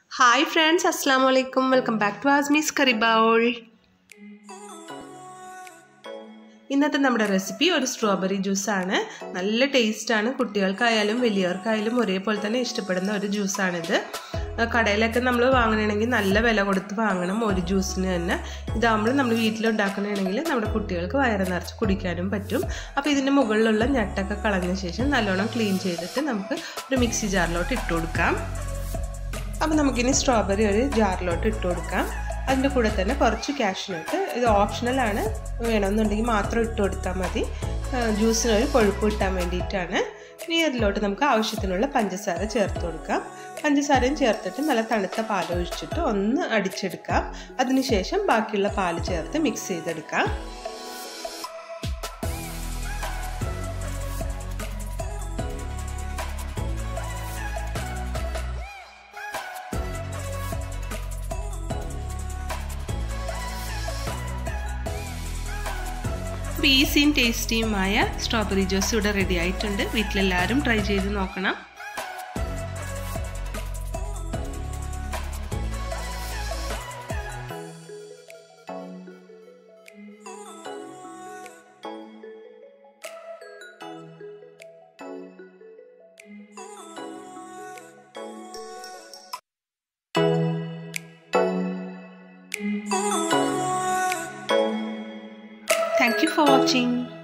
Hi friends, Assalamu alaikum. Welcome back to Azmi's Curry Bowl. ഇന്നത്തെ നമ്മുടെ recipe ഒരു strawberry juice ആണ്. നല്ല ടേസ്റ്റ് ആണ്. കുട്ടികൾക്കായാലും വലിയവർക്കായാലും ഒരേപോലെ തന്നെ ഇഷ്ടപ്പെടുന്ന ഒരു ജ്യൂസ് ആണിത്. കടയിലൊക്കെ നമ്മൾ വാങ്ങണമെങ്കിൽ നല്ല വില കൊടുത്ത് വാങ്ങണം ഒരു ജ്യൂസിന് തന്നെ. ഇതാകുമ്പോൾ നമ്മൾ വീട്ടിലുണ്ടാക്കണമെങ്കിൽ നമ്മുടെ കുട്ടികൾക്ക് വയറ് നിറച്ച് കുടിക്കാനും പറ്റും. അപ്പോൾ ഇതിൻ്റെ മുകളിലുള്ള ഞട്ടൊക്കെ കളഞ്ഞ ശേഷം നല്ലോണം ക്ലീൻ ചെയ്തിട്ട് നമുക്ക് ഒരു മിക്സി ജാറിലോട്ട് ഇട്ട് കൊടുക്കാം. അപ്പോൾ നമുക്കിനി സ്ട്രോബെറി ഒരു ജാറിലോട്ട് ഇട്ട് കൊടുക്കാം. അതിൻ്റെ കൂടെ തന്നെ കുറച്ച് കാഷ്യൂനട്ട്, ഇത് ഓപ്ഷണലാണ്, വേണമെന്നുണ്ടെങ്കിൽ മാത്രം ഇട്ട് കൊടുത്താൽ മതി. ജ്യൂസിനൊരു കൊഴുപ്പ് കിട്ടാൻ വേണ്ടിയിട്ടാണ്. ഇനി അതിലോട്ട് നമുക്ക് ആവശ്യത്തിനുള്ള പഞ്ചസാര ചേർത്ത് കൊടുക്കാം. പഞ്ചസാരയും ചേർത്തിട്ട് നല്ല തണുത്ത പാൽ ഒഴിച്ചിട്ട് ഒന്ന് അടിച്ചെടുക്കാം. അതിനുശേഷം ബാക്കിയുള്ള പാല് ചേർത്ത് മിക്സ് ചെയ്തെടുക്കാം. ഈസിയും ടേസ്റ്റിയുമായ സ്ട്രോബെറി ജ്യൂസ് ഇവിടെ റെഡി ആയിട്ടുണ്ട്. വീട്ടിലെല്ലാവരും ട്രൈ ചെയ്ത് നോക്കണം. Thank you for watching.